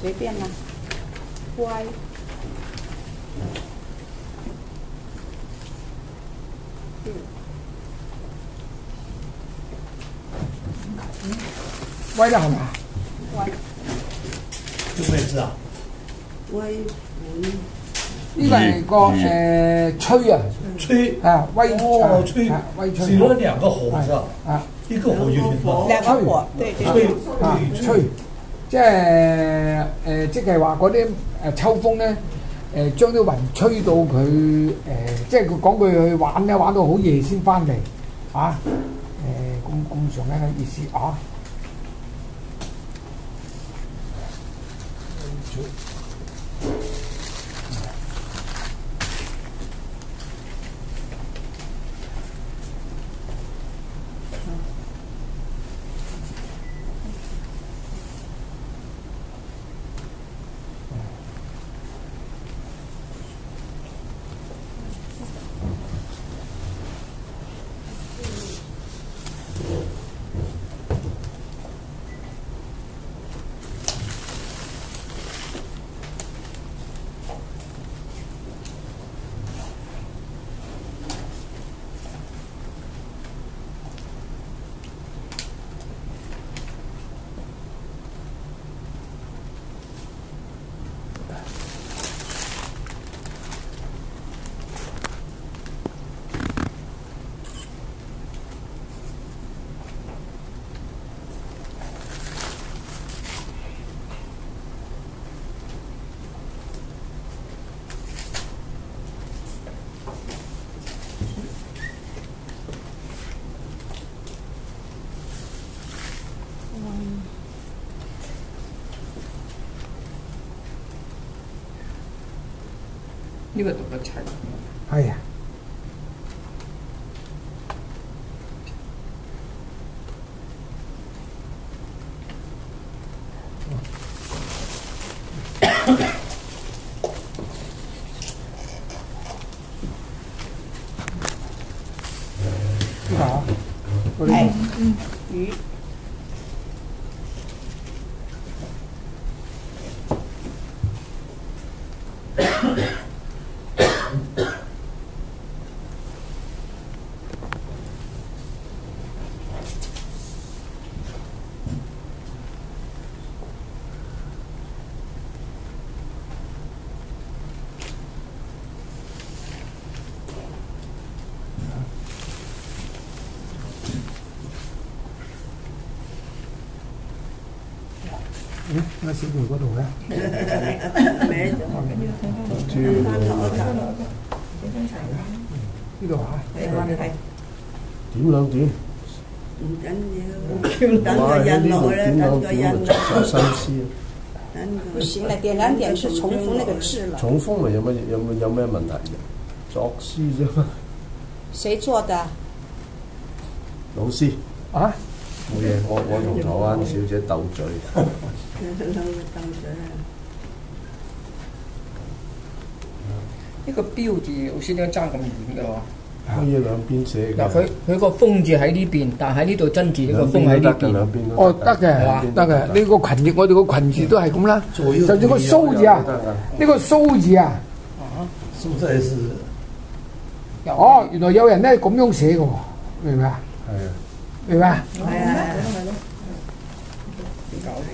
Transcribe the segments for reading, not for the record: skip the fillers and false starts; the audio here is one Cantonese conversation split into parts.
随便啦。歪。 歪的好吗？ 歪。 这个位置啊？ 微服。 呢個係個吹啊， 吹啊威哦吹， 威吹， 只有兩個火是吧？ 啊， 一個火就行了。 兩個火，對對。 吹啊吹，即係即係話嗰啲秋風咧，將啲雲吹到佢即係佢講佢去玩咧，玩到好夜先翻嚟，啊咁上緊嘅意思啊。 呢個讀得齊。 係啊。呢個啊，嗰啲魚。 喺小梅嗰度嘅。 歪咗。 呢度啊， 係。 點兩點？ 唔緊要，等個印落去啦，等個印。 有心思啊！ 不行了，點兩點是重複那個字了。 重複咪有咩問題啫？作詩啫嘛。 誰做的？ 老師。 啊？ 冇嘢，我同台灣小姐鬥嘴。 鬥嘴啊！ 呢個標字老師點解爭咁遠嘅喎？ 可以兩邊寫嗱，佢個風字喺呢邊，但係喺呢度真字呢個風喺呢邊。 兩邊都哦，得嘅，得嘅。呢個群字，我哋個群字都係咁啦。就算個蘇字啊，呢個蘇字啊。 蘇字是。 哦，原來有人咧咁樣寫嘅喎，明唔明啊？ 係啊。 明白？ 係啊。 點搞嘅？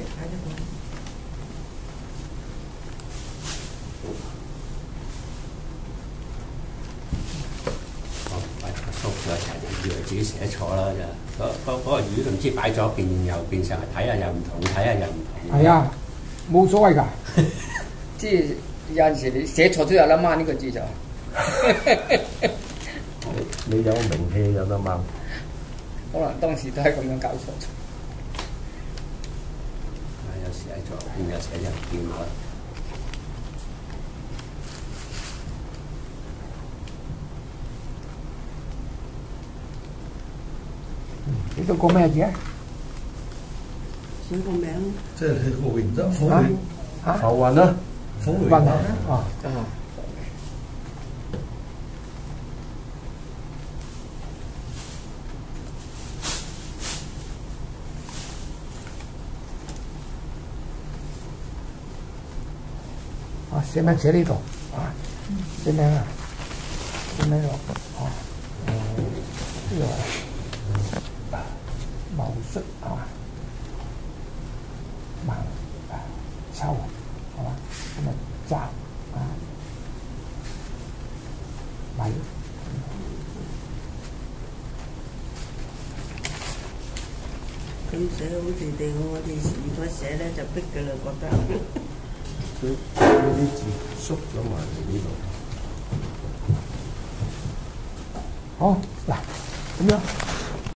縮咗一齊，以為自己寫錯啦就嗰個魚都唔知擺咗邊又變成睇下又唔同，睇下又唔同。 係啊，冇所謂㗎。 即係有陣時你寫錯都有得掹呢個字就。 你有名氣有得掹。 可能當時都係咁樣搞錯。 有時喺左邊，有時喺右邊我。 呢度個咩字啊？ 寫個名。 即係個榮啫，浮雲。 嚇？ 浮雲啦， 浮雲雲啊！ 啊，寫名寫呢度啊，寫名啊，寫名落啊，呢個戊戌啊，戊丑係嘛，咁啊庚啊米。 咁寫好地地，我哋如果寫咧就逼㗎啦，覺得。 佢呢啲字縮咗埋嚟呢度。 好嗱，咁樣。